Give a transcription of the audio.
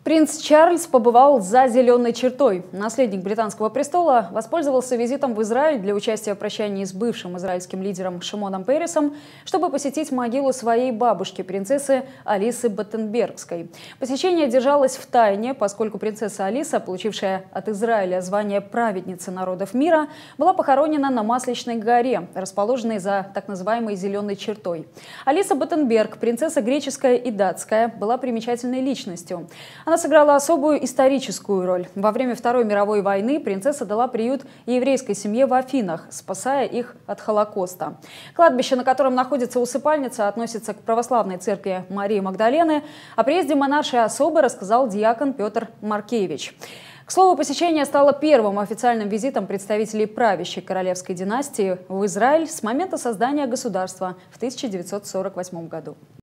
Принц Чарльз побывал за зеленой чертой. Наследник британского престола воспользовался визитом в Израиль для участия в прощании с бывшим израильским лидером Шимоном Пересом, чтобы посетить могилу своей бабушки, принцессы Алисы Баттенбергской. Посещение держалось в тайне, поскольку принцесса Алиса, получившая от Израиля звание праведницы народов мира, была похоронена на Масличной горе, расположенной за так называемой зеленой чертой. Алиса Баттенберг, принцесса греческая и датская, была примечательной личностью. Она сыграла особую историческую роль. Во время Второй мировой войны принцесса дала приют еврейской семье в Афинах, спасая их от Холокоста. Кладбище, на котором находится усыпальница, относится к православной церкви Марии Магдалены. О приезде монаршей особы рассказал диакон Петр Маркевич. К слову, посещение стало первым официальным визитом представителей правящей королевской династии в Израиль с момента создания государства в 1948 году.